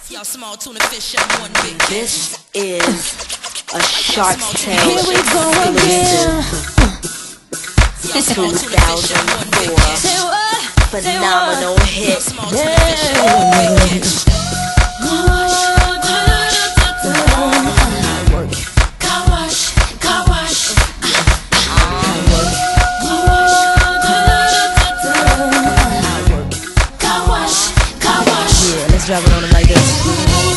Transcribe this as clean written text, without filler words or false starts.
Y'all small tuna fish and one big This is a Shark's Tale Here we go again. 2004 phenomenal hit. Carwash, carwash. Carwash, carwash. Yeah, let's drop it on them like this.